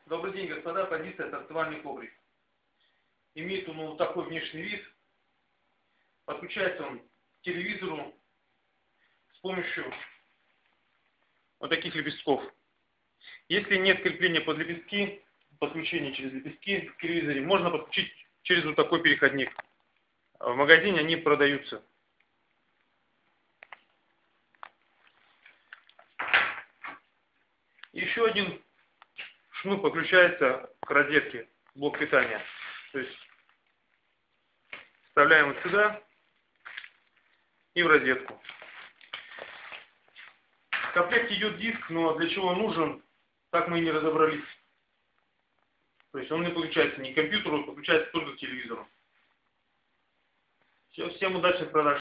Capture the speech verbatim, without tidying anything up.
Добрый день, господа. Позиция торцевальный коврик. Имеет он вот такой внешний вид. Подключается он к телевизору с помощью вот таких лепестков. Если нет крепления под лепестки, подключение через лепестки в телевизоре, можно подключить через вот такой переходник. В магазине они продаются. Еще один шнур подключается к розетке, блок питания. То есть вставляем вот сюда и в розетку. В комплекте идет диск, но для чего нужен, так мы и не разобрались. То есть он не подключается ни к компьютеру, подключается только к телевизору. Все, всем удачных продаж.